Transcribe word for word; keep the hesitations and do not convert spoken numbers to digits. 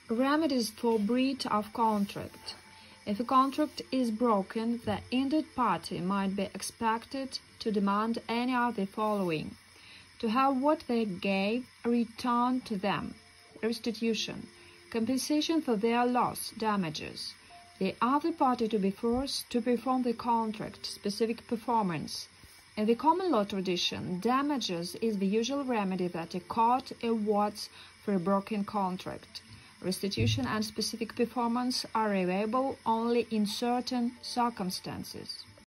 Remedies for breach of contract. If a contract is broken, the injured party might be expected to demand any of the following: to have what they gave returned to them, restitution, compensation for their loss, damages, the other party to be forced to perform the contract-specific performance. In the common law tradition, damages is the usual remedy that a court awards for a broken contract. Restitution and specific performance are available only in certain circumstances.